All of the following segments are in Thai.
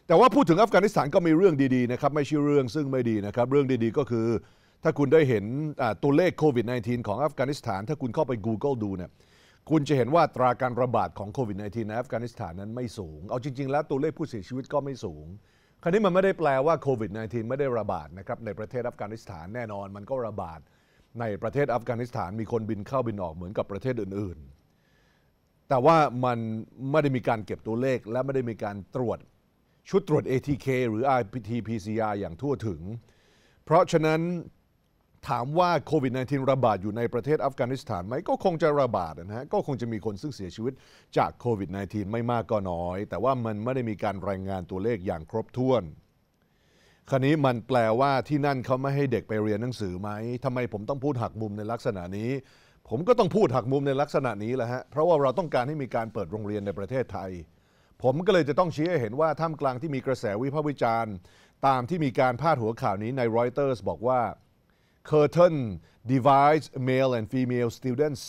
แต่ว่าพูดถึงอัฟกานิสถานก็มีเรื่องดีๆนะครับไม่ใช่เรื่องซึ่งไม่ดีนะครับเรื่องดีๆก็คือถ้าคุณได้เห็นตัวเลขโควิด -19 ของอัฟกานิสถานถ้าคุณเข้าไป Google ดูเนี่ยคุณจะเห็นว่าอัตราการระบาดของโควิด -19 ในอัฟกานิสถานนั้นไม่สูงเอาจริงๆแล้วตัวเลขผู้เสียชีวิตก็ไม่สูงคราวนี้มันไม่ได้แปลว่าโควิด -19 ไม่ได้ระบาดนะครับในประเทศอัฟกานิสถานแน่นอนมันก็ระบาดในประเทศอัฟกานิสถานมีคนบินเข้าบินออกเหมือนกับประเทศอื่นๆแต่ว่ามันไม่ได้มีการเก็บตัวเลขและไม่ได้มีการตรวจชุดตรวจ ATK หรือ RT-PCR อย่างทั่วถึงเพราะฉะนั้นถามว่าโควิด -19 ระบาดอยู่ในประเทศอัฟกานิสถานไหมก็คงจะระบาดนะฮะก็คงจะมีคนซึ่งเสียชีวิตจากโควิด -19 ไม่มากก็น้อยแต่ว่ามันไม่ได้มีการรายงานตัวเลขอย่างครบถ้วนคราวนี้มันแปลว่าที่นั่นเขาไม่ให้เด็กไปเรียนหนังสือไหมทำไมผมต้องพูดหักมุมในลักษณะนี้ผมก็ต้องพูดหักมุมในลักษณะนี้แหละฮะเพราะว่าเราต้องการให้มีการเปิดโรงเรียนในประเทศไทยผมก็เลยจะต้องชี้ให้เห็นว่าท่ามกลางที่มีกระแสวิพากษ์วิจารณ์ตามที่มีการพาดหัวข่าวนี้ใน Reuters บอกว่า Curtain divides male and female students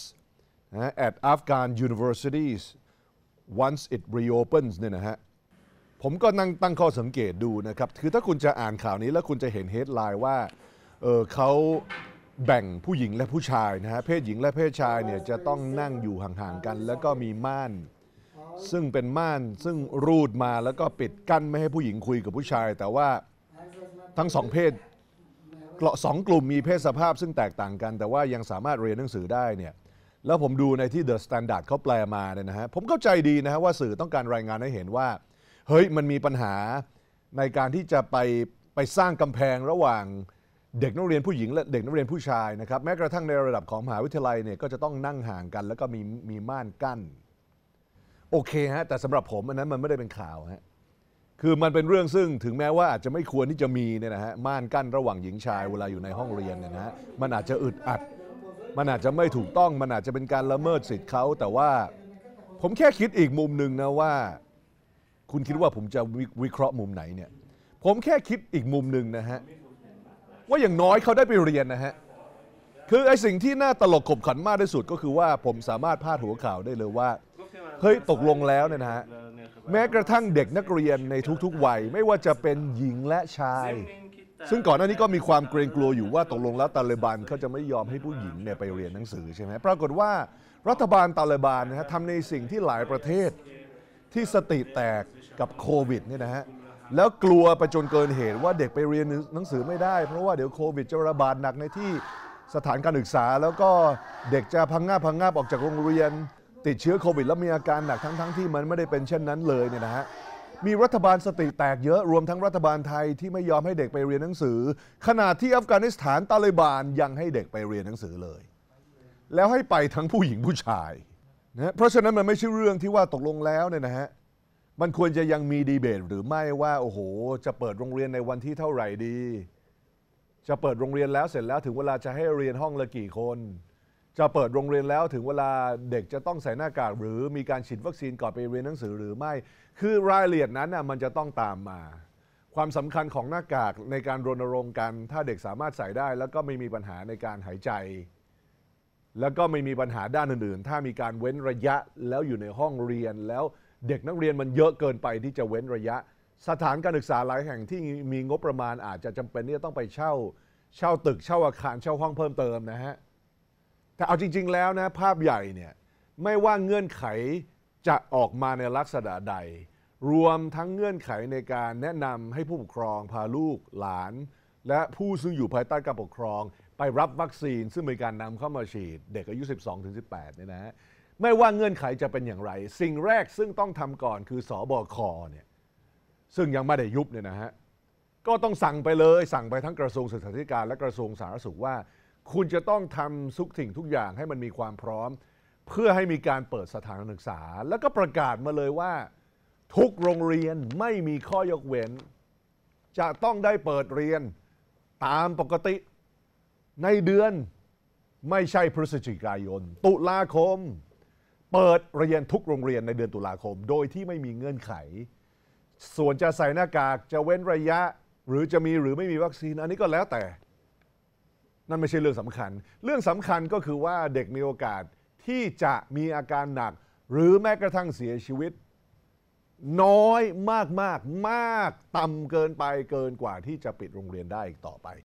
at Afghan universities once it reopens เนี่ยนะฮะผมก็นั่งตั้งข้อสังเกตดูนะครับคือถ้าคุณจะอ่านข่าวนี้แล้วคุณจะเห็น headline ว่าเขาแบ่งผู้หญิงและผู้ชายนะฮะเพศหญิงและเพศชายเนี่ยจะต้องนั่งอยู่ห่างๆกันแล้วก็มีม่านซึ่งเป็นม่านซึ่งรูดมาแล้วก็ปิดกั้นไม่ให้ผู้หญิงคุยกับผู้ชายแต่ว่าทั้งสองเพศสองกลุ่มมีเพศสภาพซึ่งแตกต่างกันแต่ว่ายังสามารถเรียนหนังสือได้เนี่ยแล้วผมดูในที่ The Standard เขาแปลมาเนี่ยนะฮะผมเข้าใจดีนะฮะว่าสื่อต้องการรายงานให้เห็นว่าเฮ้ยมันมีปัญหาในการที่จะไปสร้างกำแพงระหว่างเด็กนักเรียนผู้หญิงและเด็กนักเรียนผู้ชายนะครับแม้กระทั่งในระดับของมหาวิทยาลัยเนี่ยก็จะต้องนั่งห่างกันแล้วก็มีม่านกั้นโอเคฮะแต่สำหรับผมอันนั้นมันไม่ได้เป็นข่าวฮะคือมันเป็นเรื่องซึ่งถึงแม้ว่าอาจจะไม่ควรที่จะมีเนี่ยนะฮะม่านกั้นระหว่างหญิงชายเวลาอยู่ในห้องเรียนเนี่ยนะฮะมันอาจจะอึดอัดมันอาจจะไม่ถูกต้องมันอาจจะเป็นการละเมิดสิทธิ์เขาแต่ว่าผมแค่คิดอีกมุมหนึ่งนะว่าคุณคิดว่าผมจะวิเคราะห์มุมไหนเนี่ยผมแค่คิดอีกมุมหนึ่งนะฮะว่าอย่างน้อยเขาได้ไปเรียนนะฮะคือไอ้สิ่งที่น่าตลกขบขันมากที่สุดก็คือว่าผมสามารถพาดหัวข่าวได้เลยว่าเฮ้ยตกลงแล้วเนี่ยนะฮะแม้กระทั่งเด็กนักเรียนในทุกๆวัยไม่ว่าจะเป็นหญิงและชายซึ่งก่อนหน้านี้ก็มีความเกรงกลัวอยู่ว่าตกลงแล้วตาลิบันเขาจะไม่ยอมให้ผู้หญิงเนี่ยไปเรียนหนังสือใช่ไหมปรากฏว่ารัฐบาลตาลิบันนะฮะทำในสิ่งที่หลายประเทศที่สติแตกกับโควิดเนี่ยนะฮะแล้วกลัวไปจนเกินเหตุว่าเด็กไปเรียนหนังสือไม่ได้เพราะว่าเดี๋ยวโควิดจะระบาดหนักในที่สถานการศึกษาแล้วก็เด็กจะพังงาบออกจากโรงเรียนติดเชื้อโควิดแล้วมีอาการหนักทั้งที่มันไม่ได้เป็นเช่นนั้นเลยเนี่ยนะฮะมีรัฐบาลสติแตกเยอะรวมทั้งรัฐบาลไทยที่ไม่ยอมให้เด็กไปเรียนหนังสือขณะที่อัฟกานิสถานตาลิบันยังให้เด็กไปเรียนหนังสือเลยแล้วให้ไปทั้งผู้หญิงผู้ชายนะเพราะฉะนั้นมันไม่ใช่เรื่องที่ว่าตกลงแล้วเนี่ยนะฮะมันควรจะยังมีดีเบตหรือไม่ว่าโอ้โหจะเปิดโรงเรียนในวันที่เท่าไหร่ดีจะเปิดโรงเรียนแล้วเสร็จแล้วถึงเวลาจะให้เรียนห้องละกี่คนจะเปิดโรงเรียนแล้วถึงเวลาเด็กจะต้องใส่หน้ากากหรือมีการฉีดวัคซีนก่อนไปเรียนหนังสือหรือไม่คือรายละเอียดนั้นมันจะต้องตามมาความสำคัญของหน้ากากในการรณรงค์กันถ้าเด็กสามารถใส่ได้แล้วก็ไม่มีปัญหาในการหายใจแล้วก็ไม่มีปัญหาด้านอื่นๆถ้ามีการเว้นระยะแล้วอยู่ในห้องเรียนแล้วเด็กนักเรียนมันเยอะเกินไปที่จะเว้นระยะสถานการศึกษาหลายแห่งที่มีงบประมาณอาจจะจำเป็นที่จะต้องไปเช่าตึกเช่าอาคารเช่าห้องเพิ่มเติมนะฮะแต่เอาจริงๆแล้วนะภาพใหญ่เนี่ยไม่ว่าเงื่อนไขจะออกมาในลักษณะใดรวมทั้งเงื่อนไขในการแนะนำให้ผู้ปกครองพาลูกหลานและผู้ซึ่งอยู่ภายใต้การปกครองไปรับวัคซีนซึ่งมีการนำเข้ามาฉีดเด็กอายุ 12-18 เนี่ยนะฮะไม่ว่าเงื่อนไขจะเป็นอย่างไรสิ่งแรกซึ่งต้องทำก่อนคือสบคเนี่ยซึ่งยังไม่ได้ยุบเนี่ยนะฮะก็ต้องสั่งไปเลยสั่งไปทั้งกระทรวงศึกษาธิการและกระทรวงสาธารณสุขว่าคุณจะต้องทำทุกสิ่งทุกอย่างให้มันมีความพร้อมเพื่อให้มีการเปิดสถานศึกษาแล้วก็ประกาศมาเลยว่าทุกโรงเรียนไม่มีข้อยกเว้นจะต้องได้เปิดเรียนตามปกติในเดือนไม่ใช่พฤศจิกายนตุลาคมเปิดเรียนทุกโรงเรียนในเดือนตุลาคมโดยที่ไม่มีเงื่อนไขส่วนจะใส่หน้ากากจะเว้นระยะหรือจะมีหรือไม่มีวัคซีนอันนี้ก็แล้วแต่นั่นไม่ใช่เรื่องสำคัญเรื่องสำคัญก็คือว่าเด็กมีโอกาสที่จะมีอาการหนักหรือแม้กระทั่งเสียชีวิตน้อยมากๆมากต่ำเกินไปเกินกว่าที่จะปิดโรงเรียนได้อีกต่อไป